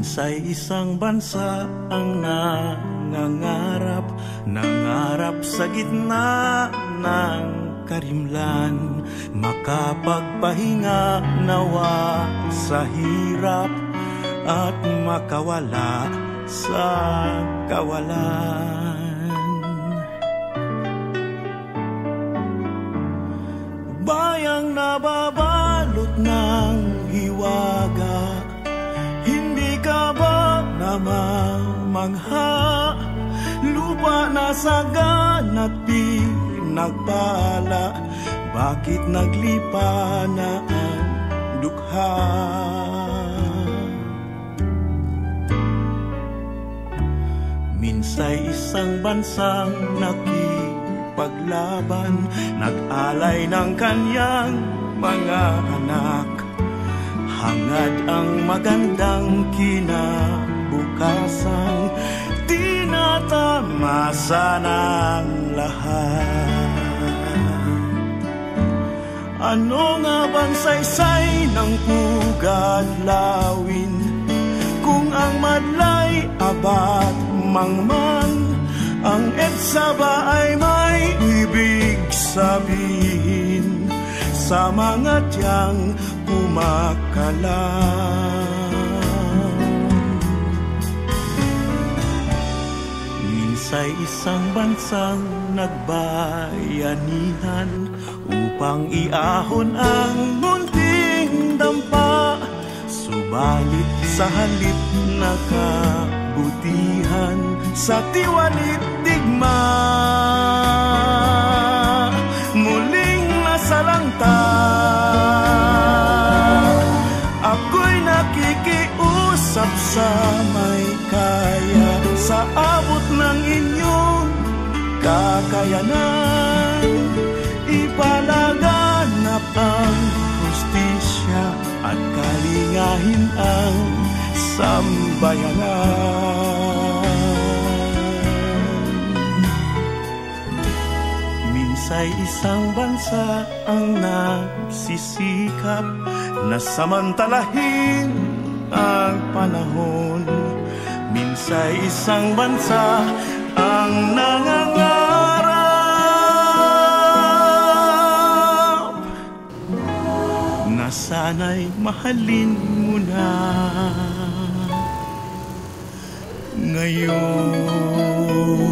Minsay isang bansa ang nangangarap, nangarap sa gitna ng karimlan, makapagpahinga nawa sa hirap at makawala sa kawalan. Bayang nababalot ng hiwaga, hindi ka ba namamangha? Lupa na sagan at pinagpala, bakit naglipa na ang dukha? Minsay isang bansang nakipaglaban, nag-alay ng kanyang mga anak, hangad ang magandang kinabukasan, tinatamasa ng lahat. Ano nga bang saysay ng pugad lawin, kung ang madlay abat mangman, ang EDSA ba ay may ibig sabihin sa mga tiyang kumakalam? Minsay isang bansang nagbayanihan upang iahon ang munting dampa, subalit sa halip na kabutihan, sa tiwalit digma, muling nasalanta. Ako'y nakikiusap sa may kaya, sa abot ng inyong kakayanan, ipalaganap ang hustisya at kalingahin ang sambayanan. Minsay isang bansa ang nagsisikap na samantalahin ang panahon, minsay isang bansa ang nangangarap na sana'y mahalin mo na ngayon.